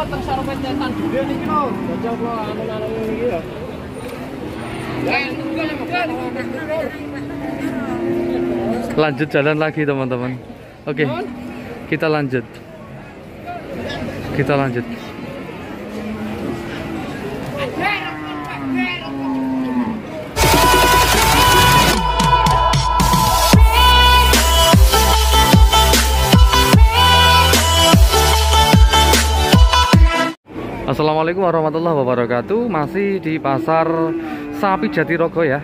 Lanjut jalan lagi teman-teman. Oke, kita lanjut. Assalamualaikum warahmatullahi wabarakatuh. Masih di pasar Sapi Jatirogo ya.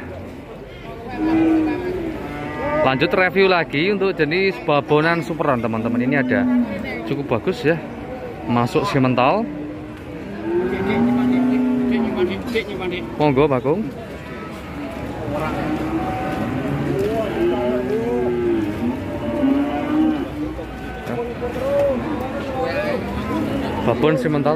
Lanjut review lagi untuk jenis babonan superan teman-teman. Ini ada cukup bagus ya. Masuk simental. Monggo Bakung. Babon simental.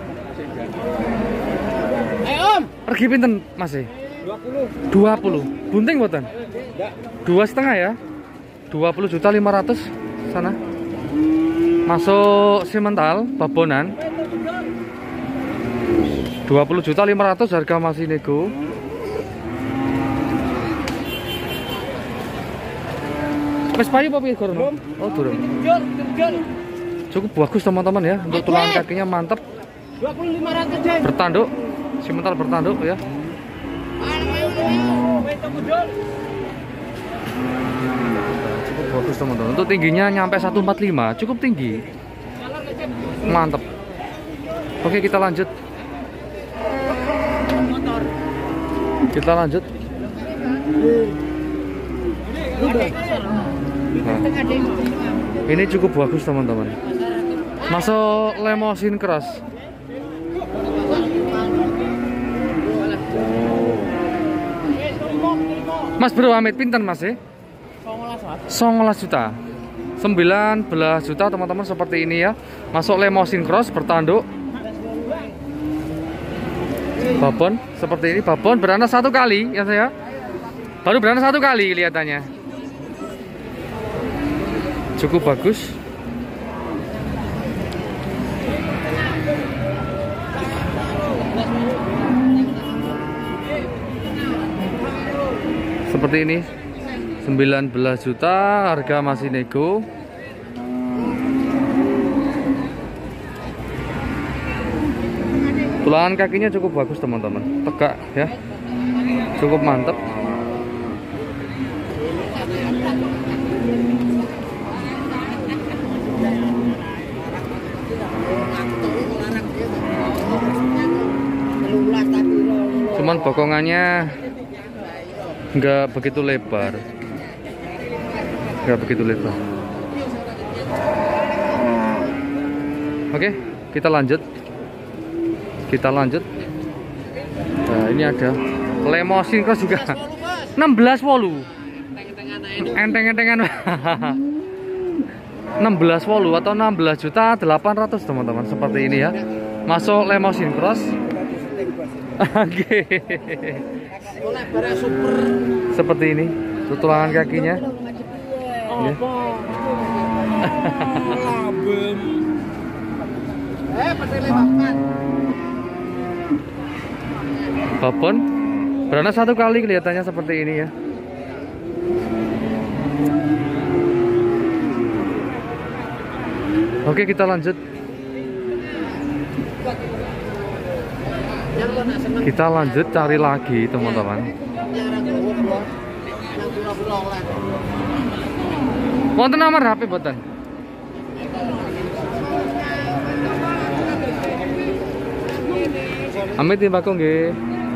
Pergi pinten masih? 20. Bunting boten? 2,5 ya? 20.500.000 sana. Masuk simental babonan. 20.500.000 harga masih nego. Wes payu apa piye Gorono? Oh, durung. Cukup bagus teman-teman ya. Untuk tulang kakinya mantap. 25.000 bertanduk. Simental bertanduk ya. Cukup bagus teman-teman. Untuk tingginya nyampe 145, cukup tinggi. Mantap. Oke, kita lanjut. Nah, ini cukup bagus teman-teman. Masuk lemosin keras. Mas Bro Amit pinten Mas ya? 19 juta. 19 juta teman-teman, seperti ini ya. Masuk lemosin cross bertanduk. Babon seperti ini, babon beranak 1 kali ya saya. Baru beranak 1 kali kelihatannya. Cukup bagus. Seperti ini 19 juta, harga masih nego. Tulangan kakinya cukup bagus teman-teman, tegak ya, cukup mantap. Cuman bokongannya nggak begitu lebar. Oke, kita lanjut. Nah, ini ada lemosin cross juga. 16 wolu. Enteng-entengan. 16 wolu atau 16.800.000 teman-teman, seperti ini ya. Masuk lemosin cross. Oke. Seperti ini tulangan kakinya ya. Babon beranak 1 kali kelihatannya seperti ini ya. Oke, kita lanjut. Kita lanjut cari lagi teman-teman. Wonten nomor HP boten? Amit ya Bakung nggih.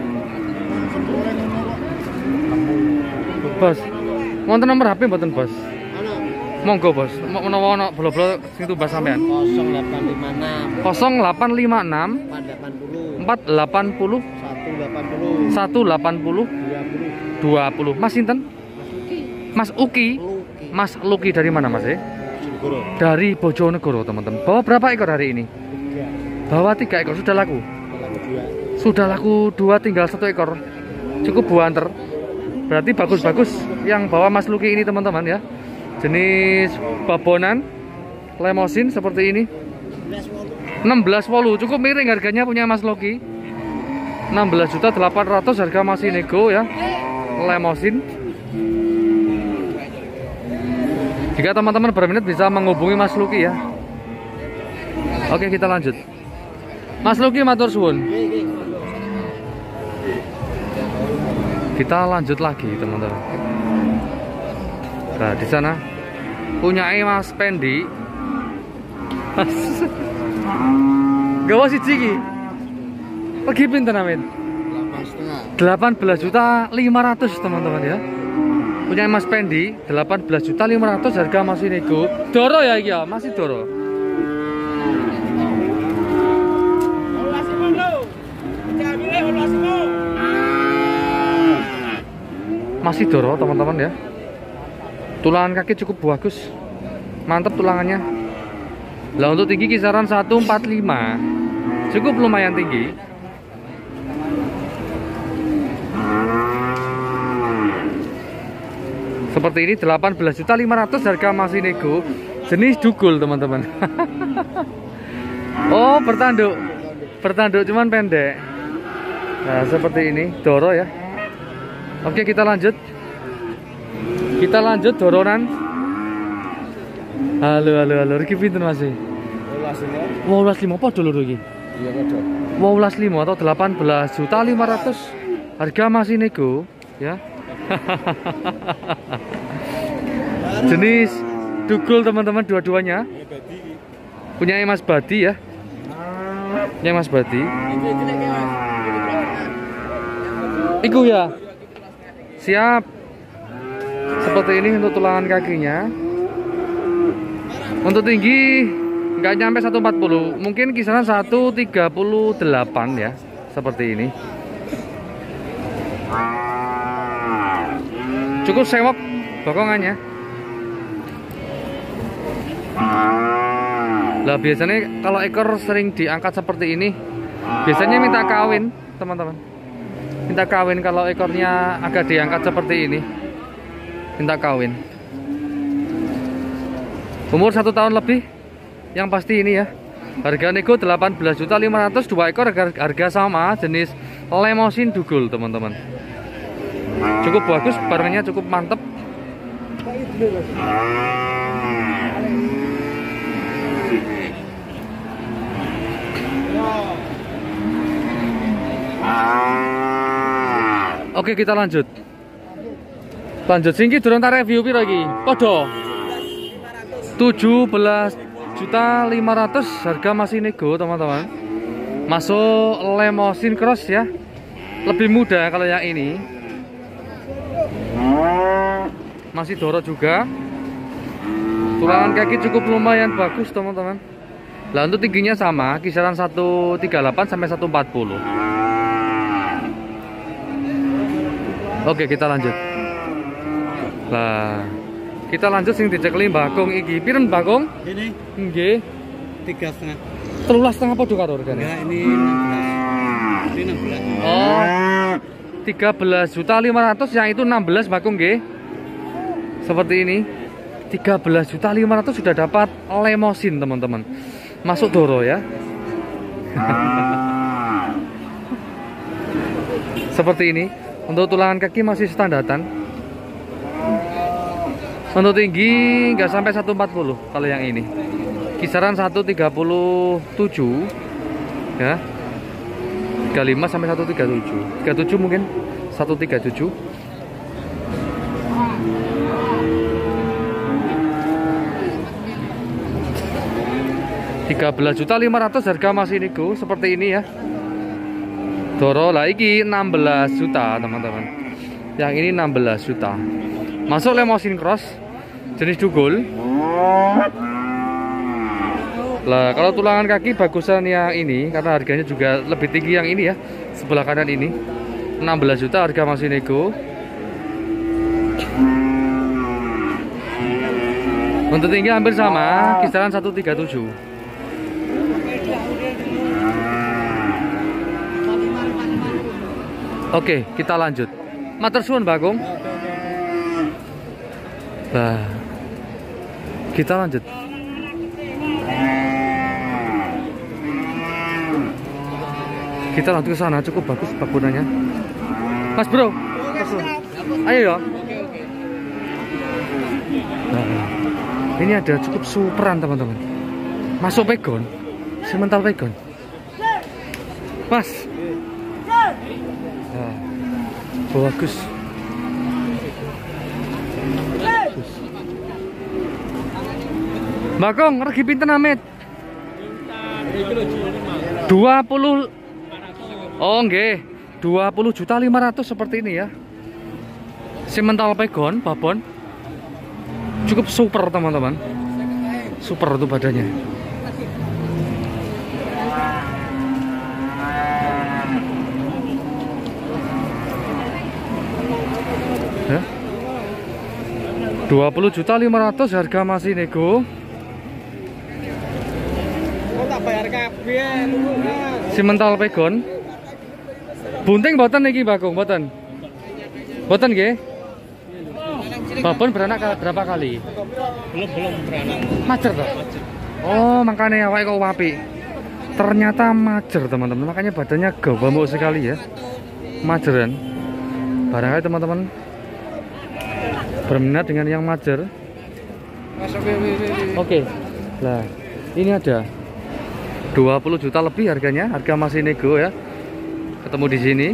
Bos. Wonten nomor HP boten, Bos? Monggo, Bos. Menawa ana bolo-bolo sing tumbas sampean. 0856 480 180 20. Mas sinten? Mas Uki. Mas Luki dari mana Mas? Dari Bojonegoro teman-teman. Bawa berapa ekor hari ini? Bawa 3 ekor. Sudah laku? Sudah laku 2, tinggal 1 ekor. Cukup buanter. Berarti bagus-bagus yang bawa Mas Luki ini teman-teman ya. Jenis babonan lemosin seperti ini. 16.800 cukup miring harganya punya Mas Loki. 16.800.000 harga masih nego ya. Lemosin. Jika teman-teman berminat bisa menghubungi Mas Luki ya. Oke, kita lanjut. Mas Luki matur suwun. Kita lanjut lagi teman-teman. Nah, di sana punya Mas Pendi. Gawa siji iki. Lagi pinten amin? 18.500.000 teman-teman ya. Punya Mas Pendi 18.500.000 harga masih nego. Doro ya iki ya, masih doro. Masih doro teman-teman ya. Tulangan kaki cukup bagus. Mantap tulangannya. Lah untuk tinggi kisaran 145. Cukup lumayan tinggi. Seperti ini 18.500.000 harga masih nego. Jenis dugul teman-teman. Oh, bertanduk. Bertanduk cuman pendek. Nah, seperti ini, doro ya. Oke, kita lanjut. Kita lanjut doronan. Halo. Iki pinten Mas? 18.500 padha lho iki. Iya, padha. 18.500 atau 18.500.000 harga masih nego ya. Jenis dugul teman-teman dua-duanya. Punya Mas Badi ya. Punya Mas Badi. Iku ya. Siap. Seperti ini untuk tulangan kakinya. Untuk tinggi nggak nyampe 140, mungkin kisaran 138 ya. Seperti ini. Cukup sewok bokongannya. Lah biasanya kalau ekor sering diangkat seperti ini, biasanya minta kawin teman-teman. Minta kawin kalau ekornya agak diangkat seperti ini. Minta kawin. Umur 1 tahun lebih. Yang pasti ini ya. Harga nego 18.500.000 2 ekor harga sama jenis lemosin dugul teman-teman. Cukup bagus, barangnya cukup mantep. Oke, kita lanjut. Lanjut singki durung tak review piro iki? Padha 17.500.000 harga masih nego teman-teman. Masuk lemosin cross ya. Lebih mudah kalau yang ini. Masih doro juga. Tulangan kaki cukup lumayan bagus teman-teman. Lah untuk tingginya sama, kisaran 138 sampai 140. Oke, kita lanjut. Lah, kita lanjut sing dicekli Bakung iki. Pireng Bakung? Ini. Nggih. 3,5. 13,5 padha karo regane. Enggak, ini 16. Ini 16. Oh. 13.500.000 yang itu 16 Bakung nggih. Seperti ini. 13.500.000 sudah dapat lemosin teman-teman. Masuk doro ya. Seperti ini. Untuk tulangan kaki masih standaran. Untuk tinggi nggak sampai 140 kalau yang ini. Kisaran 137 ya. 35 sampai 137. 37 mungkin 137. Rp13.500.000 harga masih nego seperti ini ya. Doro lah iki 16 juta teman-teman. Yang ini 16 juta. Masuk lemosin cross jenis dugul. Lah kalau tulangan kaki bagusan yang ini karena harganya juga lebih tinggi yang ini ya. Sebelah kanan ini 16 juta harga masih nego. Untuk tinggi hampir sama, kisaran 137. Oke, kita lanjut. Matur suwun Bagong. Nah, kita lanjut. Kita lanjut ke sana, cukup bagus bangunannya. Mas bro, ayo ya. Nah, ini ada cukup superan teman-teman. Masuk pegon, semental pegon. Mas, nah, bagus. Bakong, regi pinten amit? 20. Oh nggih, 20.500.000 seperti ini ya. Semental pegon, babon. Cukup super teman-teman. Super tuh badannya. Ya. 20.500.000 harga masih nego. Semental pegon. Bunting boten niki Bagong, boten. Boten nggih. Babon beranak berapa kali? Belum beranak. Majer toh? Oh, makanya awake kok apik. Ternyata majer, teman-teman. Makanya badannya gemuk sekali ya. Majeran. Barangkali teman-teman berminat dengan yang majer. Oke. Lah, ini ada 20 juta lebih harganya, harga masih nego ya. Ketemu di sini.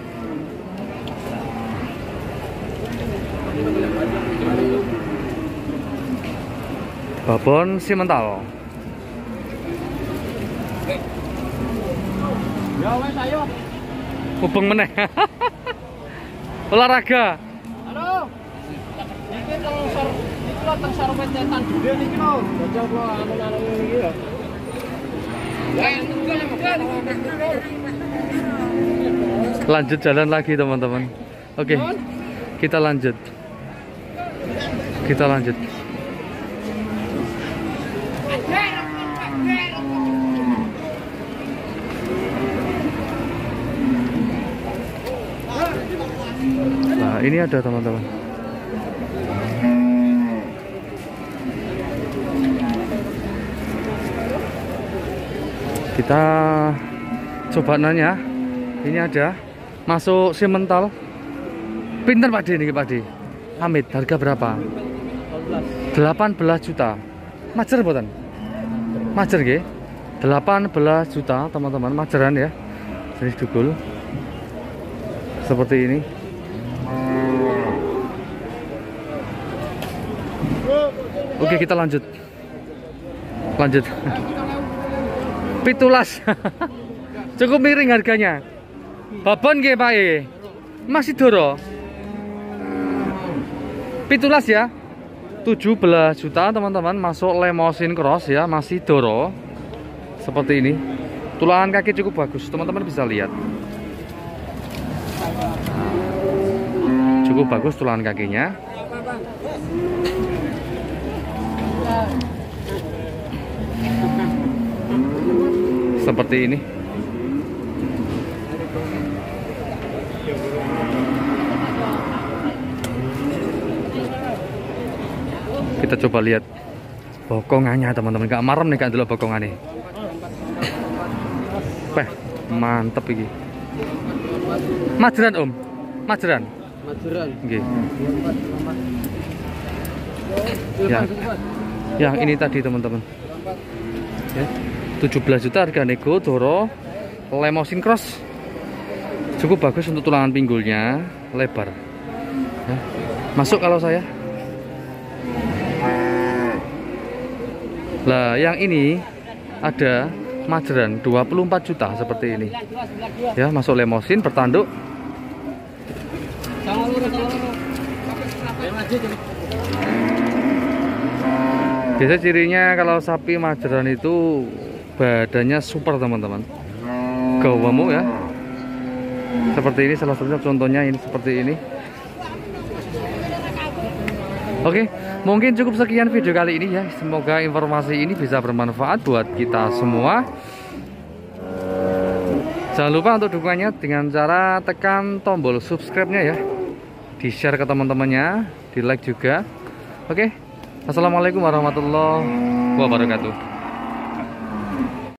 Babon simental. Ya wes ayo. Hubung meneh. Olahraga. Halo. Iki longsor, iki lho tersor pencetan gede niki lho. Bocah kok anu-anu iki lho. Lanjut jalan lagi teman-teman. Oke, kita lanjut. Kita lanjut. Nah, ini ada teman-teman. Kita coba nanya. Ini ada masuk semental. Pinter Pak D nih Pak D. Amit, harga berapa? 18 juta. Majer boten? Majer nggih. 18 juta teman-teman, majeran ya. Jenis dugul. Seperti ini. Oke, kita lanjut. Lanjut. Pitulas. Cukup miring harganya. Babon nggih Pak E. Masih doro. Pitulas ya. 17 juta teman-teman, masuk lemosin cross ya, masih doro. Seperti ini. Tulangan kaki cukup bagus, teman-teman bisa lihat. Cukup bagus tulangan kakinya. Seperti ini. Kita coba lihat bokongannya teman-teman. Gak marem nih kan dulu bokongannya. Mantep ini. Majeran Om. Majeran. Majeran. Nggih. Yang ini tadi teman-teman. Ya. 17 juta harga nego, doro, lemosin cross. Cukup bagus untuk tulangan pinggulnya, lebar. Ya. Masuk kalau saya. Lah, yang ini ada majeran 24 juta seperti ini. Ya, masuk lemosin bertanduk. Biasa cirinya kalau sapi majeran itu badannya super teman-teman. Gemuk ya. Seperti ini salah satunya contohnya ini seperti ini. Oke, mungkin cukup sekian video kali ini ya. Semoga informasi ini bisa bermanfaat buat kita semua. Jangan lupa untuk dukungannya dengan cara tekan tombol subscribe-nya ya. Di-share ke teman-temannya, di-like juga. Oke. Assalamualaikum warahmatullahi wabarakatuh.